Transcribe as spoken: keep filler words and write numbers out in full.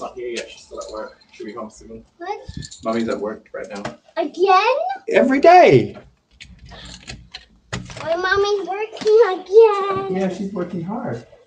not here yet. She's still at work. She'll be home soon. What? Mommy's at work right now. Again? Every day. My mommy's working again. Yeah, she's working hard.